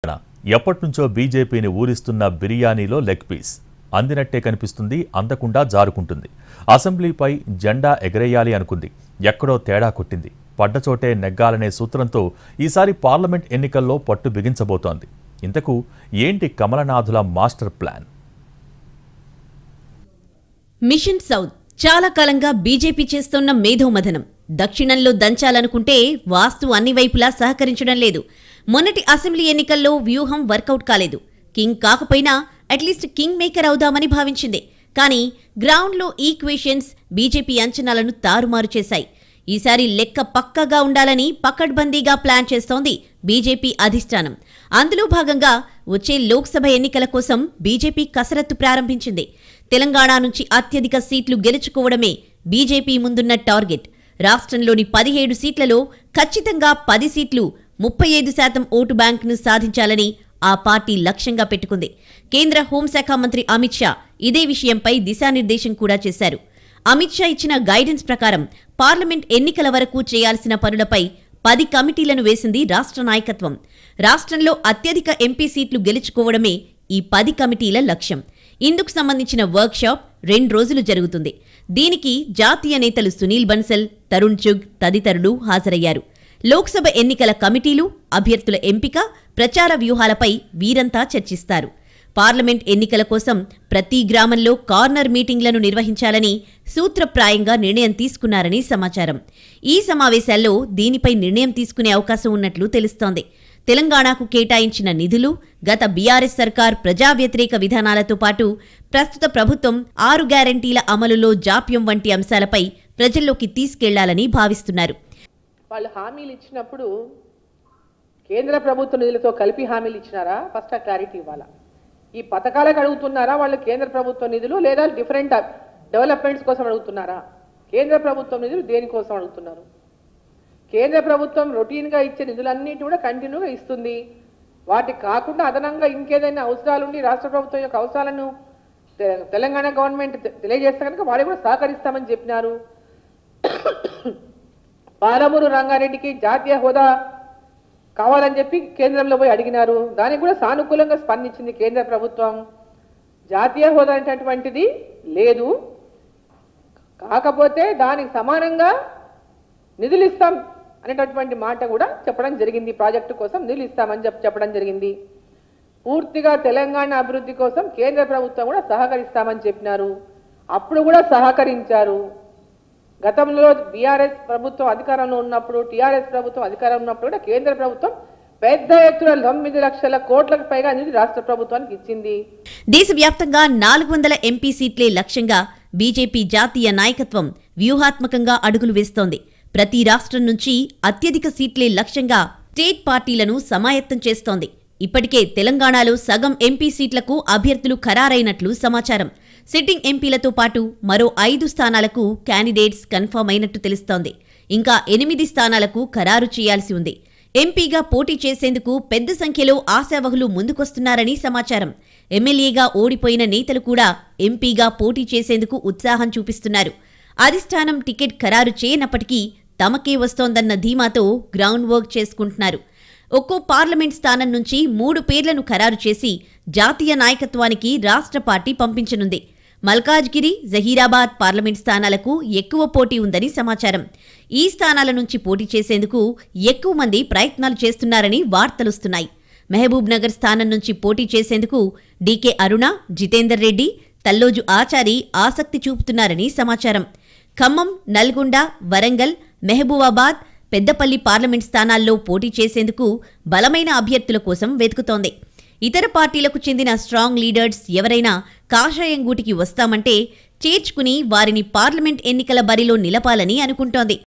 ఎప్పటినుంచో బీజేపీని ఊరిస్తున్న బిర్యానీలో లెగ్ పీస్ అందినట్టే కనిపిస్తుంది, అందకుండా జారుకుంటుంది. అసెంబ్లీపై జెండా ఎగరేయాలి అనుకుంది, ఎక్కడో తేడా కొట్టింది. పడ్డచోటే నెగ్గాలనే సూత్రంతో ఈసారి పార్లమెంట్ ఎన్నికల్లో పట్టు బిగించబోతోంది. ఇంతకు ఏంటి కమలనాథుల మాస్టర్ ప్లాన్? మిషన్ సౌత్ చాలా కాలంగా బీజేపీ చేస్తున్న మేధోమథనం. దక్షిణంలో దంచాలనుకుంటే వాస్తు అన్ని వైపులా సహకరించడం లేదు. మొన్నటి అసెంబ్లీ ఎన్నికల్లో వ్యూహం వర్కౌట్ కాలేదు. కింగ్ కాకపోయినా అట్లీస్ట్ కింగ్ మేకర్ అవుదామని భావించింది. కానీ గ్రౌండ్లో ఈక్వేషన్స్ బీజేపీ అంచనాలను తారుమారు చేశాయి. ఈసారి లెక్క పక్కగా ఉండాలని పకడ్బందీగా ప్లాన్ చేస్తోంది బీజేపీ అధిష్టానం. అందులో భాగంగా వచ్చే లోక్సభ ఎన్నికల కోసం బీజేపీ కసరత్తు ప్రారంభించింది. తెలంగాణ నుంచి అత్యధిక సీట్లు గెలుచుకోవడమే బీజేపీ ముందున్న టార్గెట్. రాష్ట్రంలోని 17 సీట్లలో ఖచ్చితంగా 10 సీట్లు 35% ఓటు బ్యాంకును సాధించాలని ఆ పార్టీ లక్ష్యంగా పెట్టుకుంది. కేంద్ర హోంశాఖ మంత్రి అమిత్ షా ఇదే విషయంపై దిశానిర్దేశం కూడా చేశారు. అమిత్ షా ఇచ్చిన గైడెన్స్ ప్రకారం పార్లమెంట్ ఎన్నికల వరకు చేయాల్సిన పనులపై 10 కమిటీలను వేసింది రాష్ట్ర నాయకత్వం. రాష్ట్రంలో అత్యధిక ఎంపీ సీట్లు గెలుచుకోవడమే ఈ 10 కమిటీల లక్ష్యం. ఇందుకు సంబంధించిన వర్క్షాప్ 2 రోజులు జరుగుతుంది. దీనికి జాతీయ నేతలు సునీల్ బన్సల్, తరుణ్ చుగ్ తదితరులు హాజరయ్యారు. లోక్సభ ఎన్నికల కమిటీలు, అభ్యర్థుల ఎంపిక, ప్రచార వ్యూహాలపై వీరంతా చర్చిస్తారు. పార్లమెంట్ ఎన్నికల కోసం ప్రతి గ్రామంలో కార్నర్ మీటింగ్లను నిర్వహించాలని సూత్రప్రాయంగా నిర్ణయం తీసుకున్నారని సమాచారం. ఈ సమావేశాల్లో దీనిపై నిర్ణయం తీసుకునే అవకాశం ఉన్నట్లు తెలుస్తోంది. తెలంగాణకు కేటాయించిన నిధులు, గత బీఆర్ఎస్ సర్కార్ ప్రజా వ్యతిరేక విధానాలతో పాటు ప్రస్తుత ప్రభుత్వం 6 గ్యారంటీల అమలులో జాప్యం వంటి అంశాలపై ప్రజల్లోకి తీసుకెళ్లాలని భావిస్తున్నారు. వాళ్ళు హామీలు ఇచ్చినప్పుడు కేంద్ర ప్రభుత్వ నిధులతో కలిపి హామీలు ఇచ్చినారా? ఫస్ట్ ఆ క్లారిటీ ఇవ్వాలా. ఈ పథకాలకు అడుగుతున్నారా వాళ్ళు కేంద్ర ప్రభుత్వ నిధులు, లేదా డిఫరెంట్ డెవలప్మెంట్స్ కోసం అడుగుతున్నారా? కేంద్ర ప్రభుత్వం నిధులు దేనికోసం అడుగుతున్నారు? కేంద్ర ప్రభుత్వం రొటీన్గా ఇచ్చే నిధులన్నిటి కూడా కంటిన్యూగా ఇస్తుంది. వాటి కాకుండా అదనంగా ఇంకేదైనా అవసరాలుండి రాష్ట్ర ప్రభుత్వం యొక్క అవసరాలను తెలంగాణ గవర్నమెంట్ తెలియజేస్తే కనుక వాడే కూడా సహకరిస్తామని చెప్పినారు. పాలమూరు రంగారెడ్డికి జాతీయ హోదా కావాలని చెప్పి కేంద్రంలో పోయి అడిగినారు. దానికి కూడా సానుకూలంగా స్పందించింది కేంద్ర ప్రభుత్వం. జాతీయ హోదా అనేటటువంటిది లేదు, కాకపోతే దానికి సమానంగా నిధులు ఇస్తాం అనేటటువంటి మాట కూడా చెప్పడం జరిగింది. ప్రాజెక్టు కోసం నిధులు ఇస్తామని చెప్పడం జరిగింది. పూర్తిగా తెలంగాణ అభివృద్ధి కోసం కేంద్ర ప్రభుత్వం కూడా సహకరిస్తామని చెప్పినారు. అప్పుడు కూడా సహకరించారు. గతంలో బీఆర్ఎస్ ప్రభుత్వం అధికారంలో ఉన్నప్పుడు, టీఆర్ఎస్ ప్రభుత్వం అధికారంలో ఉన్నప్పుడు కూడా కేంద్ర ప్రభుత్వం పెద్ద ఎత్తున 9 లక్షల కోట్లకు పైగా నిధులు రాష్ట్ర ప్రభుత్వానికి ఇచ్చింది. దేశవ్యాప్తంగా 400 ఎంపీ సీట్లే లక్ష్యంగా బీజేపీ జాతీయ నాయకత్వం వ్యూహాత్మకంగా అడుగులు వేస్తోంది. ప్రతి రాష్ట్రం నుంచి అత్యధిక సీట్లే లక్ష్యంగా స్టేట్ పార్టీలను సమాయత్తం చేస్తోంది. ఇప్పటికే తెలంగాణలో సగం ఎంపీ సీట్లకు అభ్యర్థులు ఖరారైనట్లు సమాచారం. సిట్టింగ్ ఎంపీలతో పాటు మరో 5 స్థానాలకు క్యాండిడేట్స్ కన్ఫర్మ్ అయినట్టు తెలుస్తోంది. ఇంకా 8 స్థానాలకు ఖరారు చేయాల్సి ఉంది. ఎంపీగా పోటీ చేసేందుకు పెద్ద సంఖ్యలో ఆశావహులు ముందుకొస్తున్నారని సమాచారం. ఎమ్మెల్యేగా ఓడిపోయిన నేతలు కూడా ఎంపీగా పోటీ చేసేందుకు ఉత్సాహం చూపిస్తున్నారు. అధిష్టానం టికెట్ ఖరారు చేయనప్పటికీ తమకే వస్తోందన్న ధీమాతో గ్రౌండ్ వర్క్ చేసుకుంటున్నారు. ఒక్కో పార్లమెంట్ స్థానం నుంచి 3 పేర్లను ఖరారు చేసి జాతీయ నాయకత్వానికి రాష్ట్ర పార్టీ పంపించనుంది. మల్కాజ్గిరి, జహీరాబాద్ పార్లమెంట్ స్థానాలకు ఎక్కువ పోటీ ఉందని సమాచారం. ఈ స్థానాల నుంచి పోటీ చేసేందుకు ఎక్కువ మంది ప్రయత్నాలు చేస్తున్నారని వార్తలొస్తున్నాయి. మహబూబ్ నగర్ స్థానం నుంచి పోటీ చేసేందుకు డీకే అరుణ, జితేందర్ రెడ్డి, తల్లోజు ఆచారి ఆసక్తి చూపుతున్నారని సమాచారం. ఖమ్మం, నల్గొండ, వరంగల్, మహబూబాబాద్, పెద్దపల్లి పార్లమెంట్ స్థానాల్లో పోటీ చేసేందుకు బలమైన అభ్యర్థుల కోసం వెతుకుతోంది. ఇతర పార్టీలకు చెందిన స్ట్రాంగ్ లీడర్స్ ఎవరైనా కాషాయం గూటికి వస్తామంటే చేర్చుకుని వారిని పార్లమెంట్ ఎన్నికల బరిలో నిలపాలని అనుకుంటోంది.